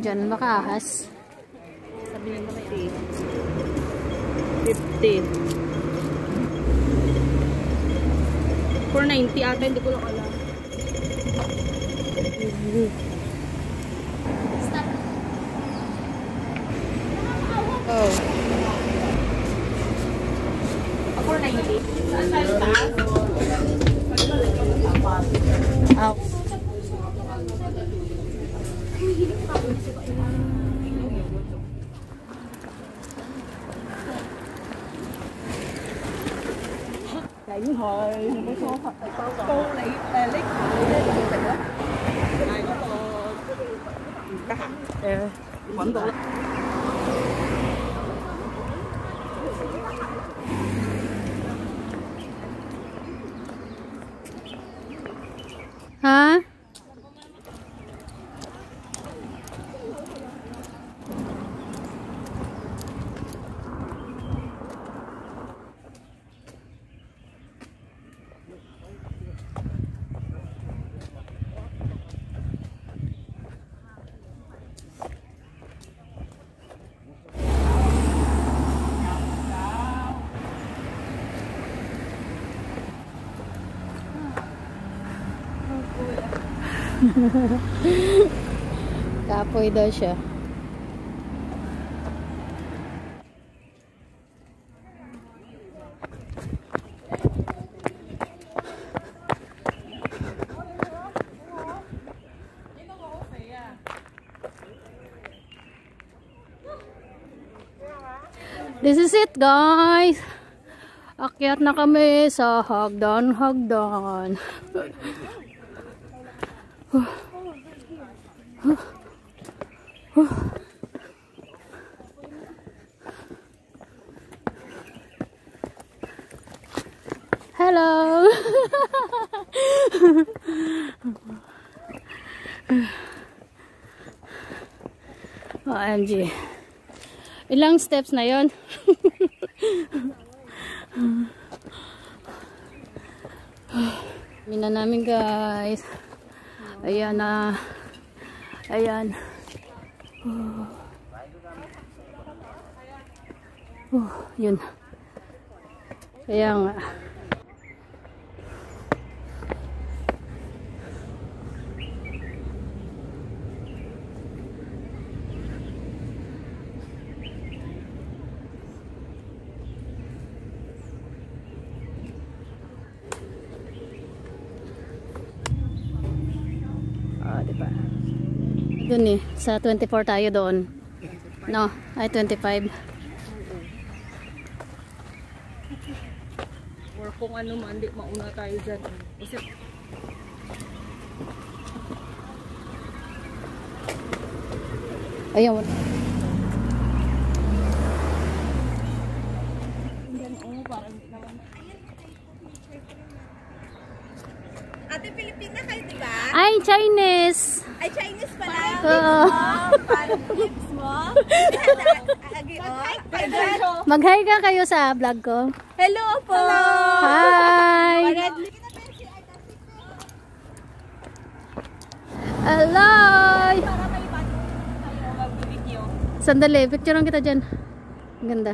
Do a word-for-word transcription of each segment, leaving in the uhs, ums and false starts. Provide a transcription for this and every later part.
dyan, baka ahas. Sabihin mo may fifty. four ninety ata, hindi ko lang alam. Stop. Oh. four ninety. Ow. Cảnh hồi cái số Phật câu câu lấy lấy lấy cái đó này có cá hạt quẩn tụ hả? Kapoy daw siya. This is it, guys. Akyat na kami sa hagdan-hagdan. Hello. O M G. Ilang steps na yon? Mina namin, guys. Ayan na. Ayan. Uh. Uh, yun. Kaya nga. Oh, diba? Doon eh, sa twenty-four tayo doon. No, ay twenty-five. Or kung ano man, di mauna tayo dyan. Kasi ayun. Ate Pilipina kayo, diba? Ay, Chinese! Ay, Chinese pala. Oo. Parang lips mo. Mag-hi ka kayo sa vlog ko. Hello po! Hi! Hello! Para may bato tayo mag-video. Sandali, picturean kita dyan. Ang ganda.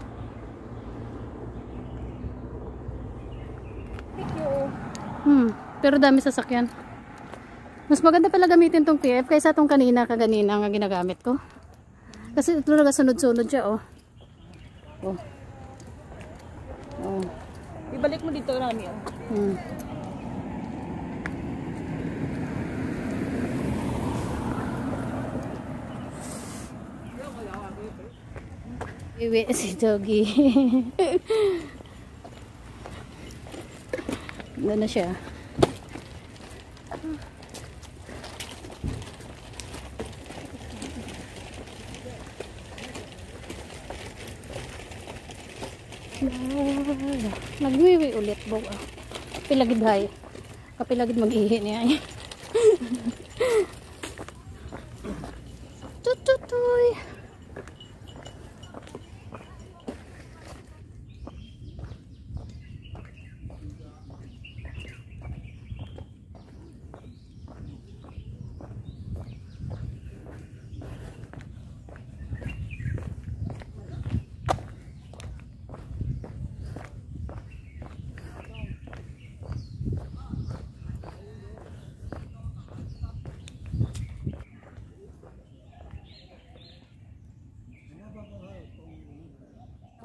Hmm, pero dami sasakyan. Mas maganda pala gamitin tong T F kaysa tong kanina kaganina nga ginagamit ko. Kasi ito talaga sunod-sunod siya, oh. Oh. Oh. Ibalik mo dito, Rami, oh. Hmm. Iwi si Doggy. Ganda na siya. Nagwiwi ulit bo. Pilagid hay. Kapilagid mag-ihi niya. Tututoy.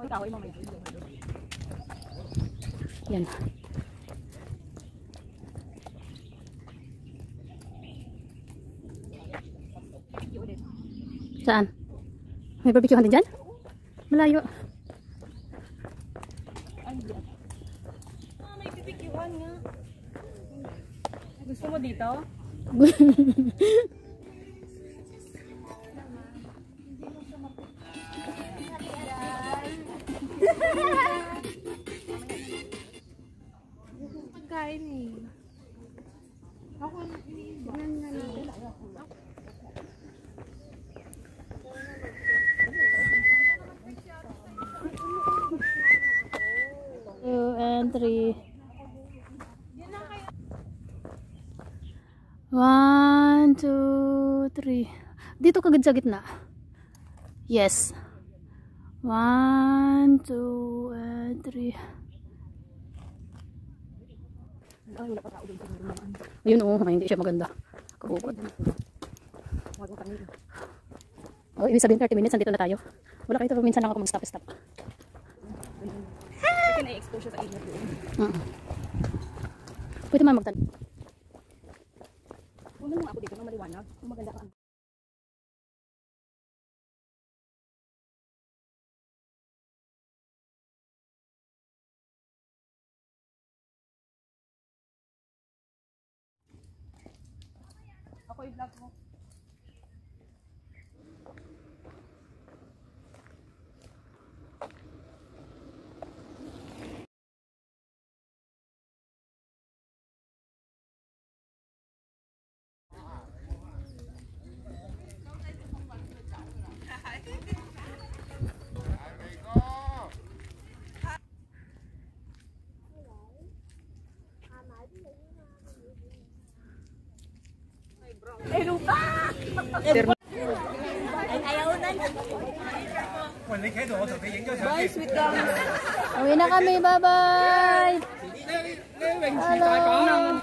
Yan. Saan? May barbecuehan din dyan? Malayo. Ah, may barbecuehan nga. Gusto mo dito? Pagkain eh. Ako Two and three. One, two, three. Dito kagad sa gitna. Yes. One, two, and three. Ayun oh, hindi siya maganda. Kabukod. Oh, ibig sabihin thirty minutes, nandito na tayo. Wala kayo ito, minsan lang ako mag-stop-stop. Kasi na-expose siya sa inyo doon. Uh-uh. Pwede man magtanong. Una mo ako dito nang maliwanag. Kung maganda ka. Ako i-vlog mo. Eh, lupa! Ayaw na. Bye, sweet gum. Uwi na kami, bye-bye! Hello!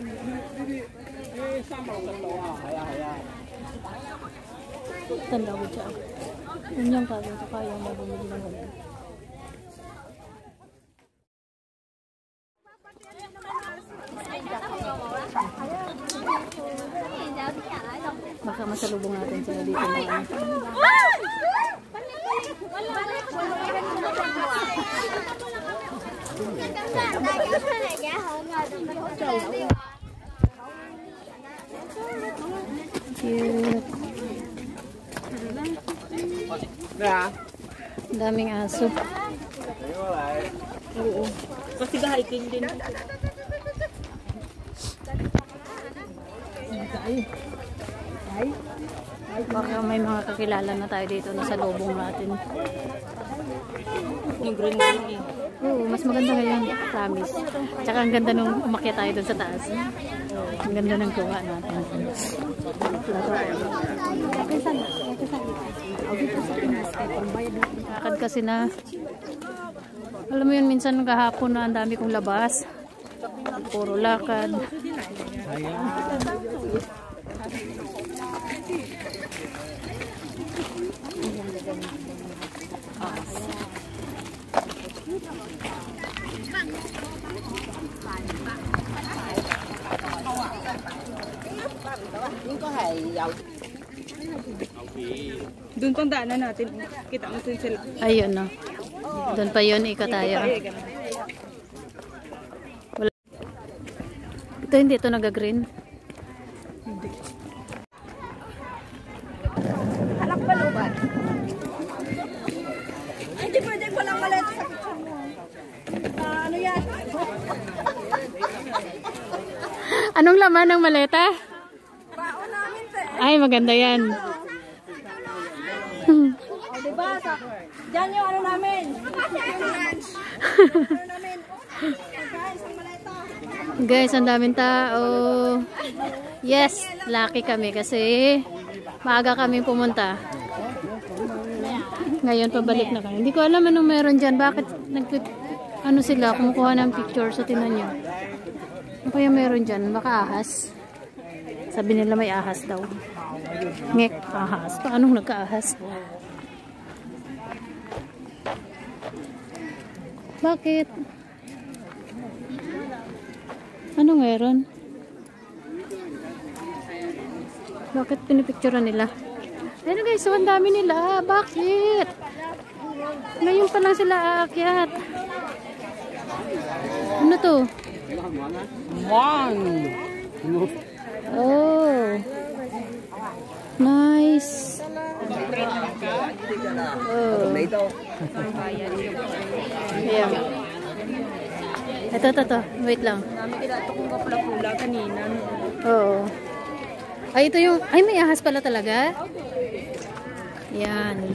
Tanda ko siya. Yun yung kaya, kaya mo bumili ng ganun. Baka masalubong natin sila dito na. Cute. Daming aso. Oo. Kasi ga-hiking din. Baka may mga kakilala na tayo dito na sa lubong natin. Yung green green eh. Oo, mas maganda ngayon. Promise. Tsaka ang ganda nung umakyat tayo doon sa taas. Ang ganda ng kuha natin. Lakad kasi na. Alam mo yun, minsan kahapon na ang dami kong labas. Puro lakad. Doon pang daanan natin. Kita mo din sila. Ayun no. Doon pa yun, ika tayo. Wala. Ito hindi ito nag-green. Hindi. Halak pa lubat. Hindi pwede walang maleta sa kitchen mo. Uh, ano yan? Anong laman ng maleta? Baon namin te. Ay, maganda yan. O diba? Diyan yung ano namin. Yung lunch. Ano namin. Guys, ang maleta. Guys, ang daming tao. Yes, lucky kami kasi maaga kami pumunta. Ngayon pabalik na kami. Hindi ko alam anong meron dyan. Bakit nag ano sila, kumukuha ng picture. So tinan nyo. Ano kaya meron dyan? Baka ahas. Sabi nila may ahas daw. Ngek, ahas. Paano nagka-ahas? Bakit? Ano meron? Bakit pinipicturean nila? Ayun guys, so ang dami nila. Bakit? Ngayon pa lang sila aakyat. Ano to? One. Oh. Nice. Oh. Ayan. Ito, ito, ito. Wait lang. Namin kinato kong kapula-pula kanina. Oo. Ay, ito yung... Ay, may ahas pala talaga. Yan.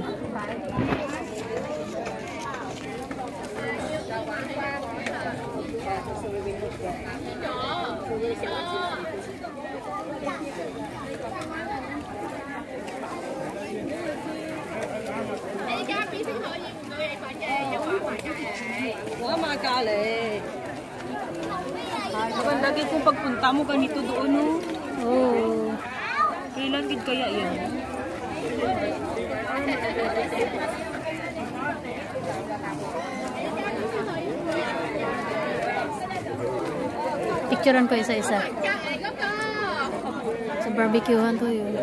Wala makakali. Kapag lagi kung pagpunta mo ganito doon, no? Oh. Kailan gid kaya yan? Picturean ko isa-isa. Sa barbecuehan to yun.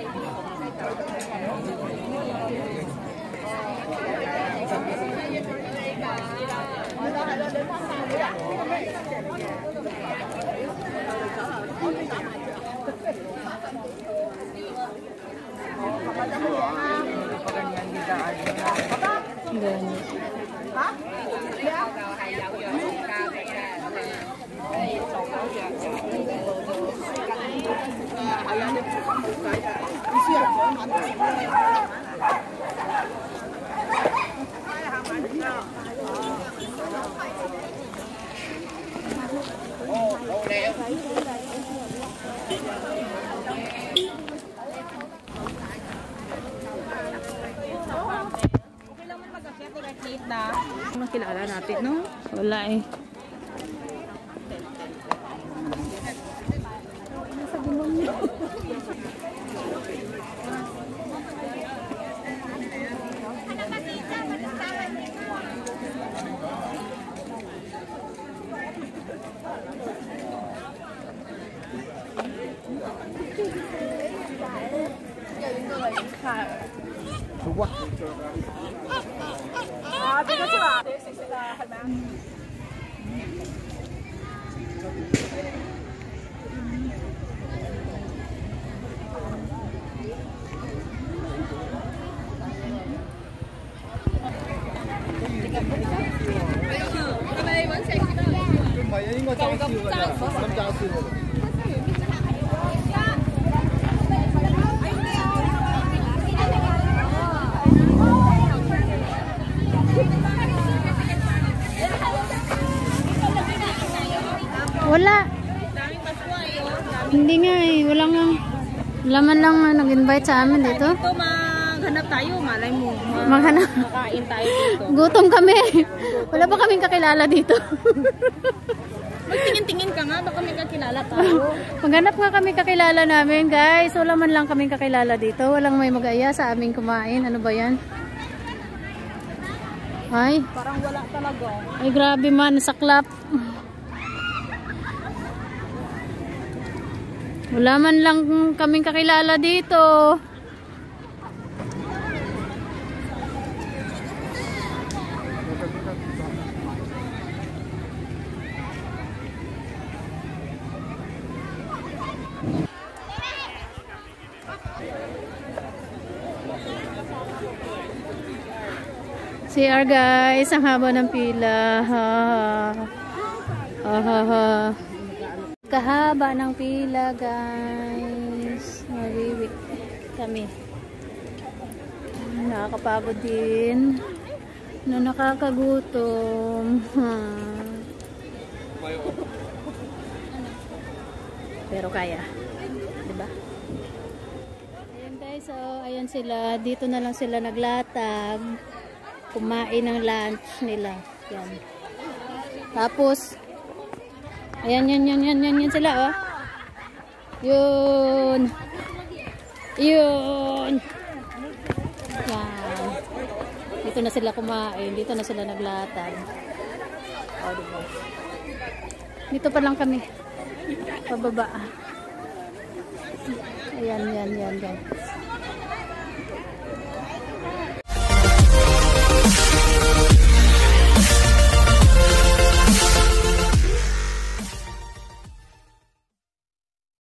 Ganyan. Ano kilala natin, no? Wala eh. Wala. Hindi nga eh. Wala nga. Wala man lang uh, nag-invite sa amin dito. Dito maghanap tayo, malay mo. Maghanap. Makain tayo dito. Gutom kami. Wala pa kaming kakilala dito. Magtingin-tingin ka nga, baka may kakilala tayo. Maghanap nga kami kakilala namin, guys. Wala man lang kaming kakilala dito. Walang may mag-aya sa aming kumain. Ano ba yan? Ay. Parang wala talaga. Ay, grabe man. Saklap. Wala man lang kaming kakilala dito. C R guys, ang haba ng pila. Ha ha ha ha. Kahaba ng pila guys. Mawiwi kami. Nakakapagod din. No, nakakagutom. Hmm. Pero kaya. Diba? Ayan guys, so ayan sila. Dito na lang sila naglatag. Kumain ng lunch nila. Yan. Tapos, ayan, yan, yan, yan, yan, yan sila, oh. Yun. Yun. Yan. Dito na sila kumain. Dito na sila naglatag. diba? Dito pa lang kami. Pababa. Ayan, yan, yan, guys.